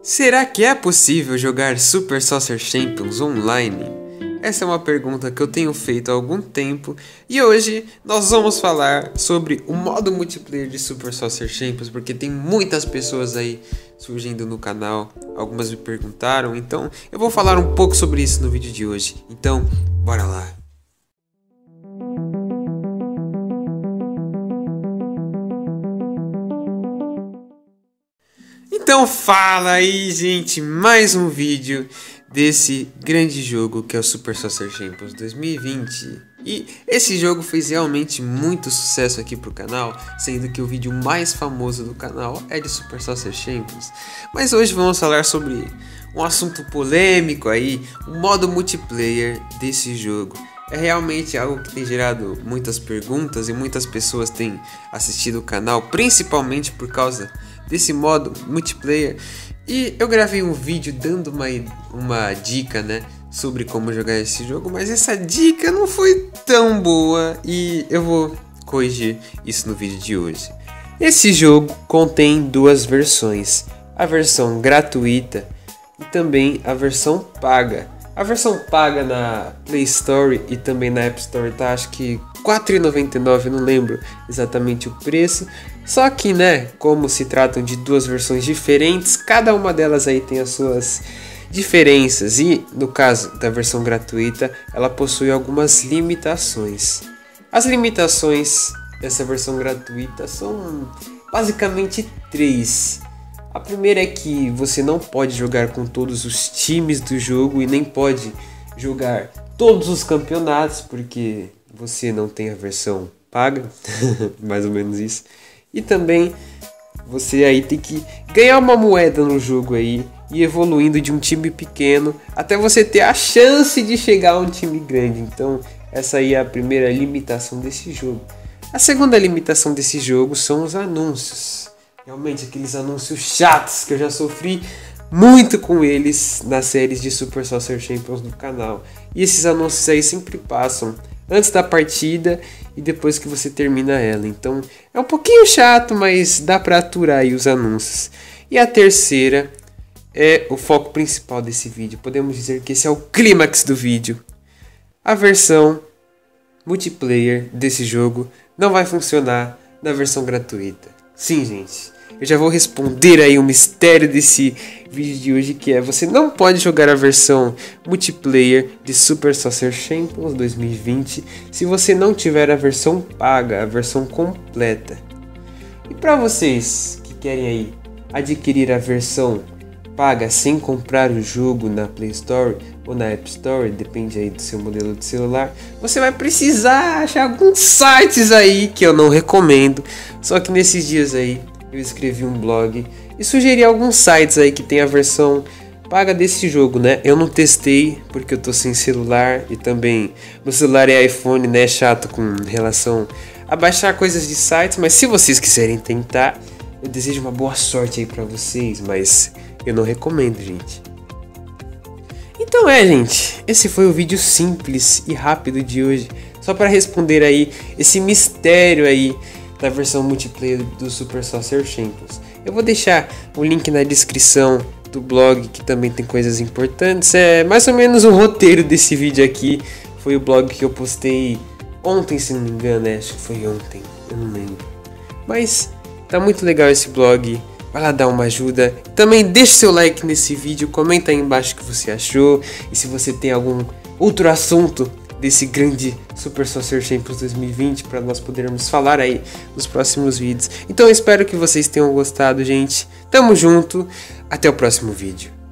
Será que é possível jogar Super Soccer Champions online? Essa é uma pergunta que eu tenho feito há algum tempo e hoje nós vamos falar sobre o modo multiplayer de Super Soccer Champions, porque tem muitas pessoas aí surgindo no canal, algumas me perguntaram, então eu vou falar um pouco sobre isso no vídeo de hoje. Então, bora lá! Então fala aí, gente, mais um vídeo desse grande jogo que é o Super Soccer Champions 2020. E esse jogo fez realmente muito sucesso aqui pro canal, sendo que o vídeo mais famoso do canal é de Super Soccer Champions. Mas hoje vamos falar sobre um assunto polêmico aí, o modo multiplayer desse jogo. É realmente algo que tem gerado muitas perguntas e muitas pessoas têm assistido o canal, principalmente por causa desse modo multiplayer. E eu gravei um vídeo dando uma dica, né, sobre como jogar esse jogo, mas essa dica não foi tão boa e eu vou corrigir isso no vídeo de hoje. Esse jogo contém duas versões, a versão gratuita e também a versão paga. A versão paga na Play Store e também na App Store tá, acho que R$4,99, não lembro exatamente o preço. Só que, né, como se tratam de duas versões diferentes, cada uma delas aí tem as suas diferenças. E no caso da versão gratuita, ela possui algumas limitações. As limitações dessa versão gratuita são basicamente três. A primeira é que você não pode jogar com todos os times do jogo e nem pode jogar todos os campeonatos, porque você não tem a versão paga, mais ou menos isso. E também você aí tem que ganhar uma moeda no jogo aí e evoluindo de um time pequeno até você ter a chance de chegar a um time grande. Então essa aí é a primeira limitação desse jogo. A segunda limitação desse jogo são os anúncios. Realmente aqueles anúncios chatos que eu já sofri muito com eles nas séries de Super Soccer Champions do canal. E esses anúncios aí sempre passam antes da partida e depois que você termina ela. Então é um pouquinho chato, mas dá pra aturar aí os anúncios. E a terceira é o foco principal desse vídeo. Podemos dizer que esse é o clímax do vídeo. A versão multiplayer desse jogo não vai funcionar na versão gratuita. Sim, gente, eu já vou responder aí o mistério desse vídeo de hoje, que é: você não pode jogar a versão multiplayer de Super Soccer Champions 2020 se você não tiver a versão paga, a versão completa. E para vocês que querem aí adquirir a versão paga sem comprar o jogo na Play Store ou na App Store, depende aí do seu modelo de celular, você vai precisar achar alguns sites aí que eu não recomendo. Só que nesses dias aí eu escrevi um blog e sugeri alguns sites aí que tem a versão paga desse jogo, né? Eu não testei porque eu tô sem celular e também meu celular é iPhone, né? É chato com relação a baixar coisas de sites, mas se vocês quiserem tentar, eu desejo uma boa sorte aí pra vocês, mas eu não recomendo, gente. Então gente, esse foi o vídeo simples e rápido de hoje, só para responder aí esse mistério aí da versão multiplayer do Super Soccer Champions. Eu vou deixar o link na descrição do blog, que também tem coisas importantes. É mais ou menos o roteiro desse vídeo aqui. Foi o blog que eu postei ontem, se não me engano, né? Acho que foi ontem, eu não lembro. Mas tá muito legal esse blog. Vai lá dar uma ajuda. Também deixa seu like nesse vídeo, comenta aí embaixo o que você achou. E se você tem algum outro assunto desse grande Super Soccer Champions 2020 para nós podermos falar aí nos próximos vídeos. Então eu espero que vocês tenham gostado, gente. Tamo junto. Até o próximo vídeo.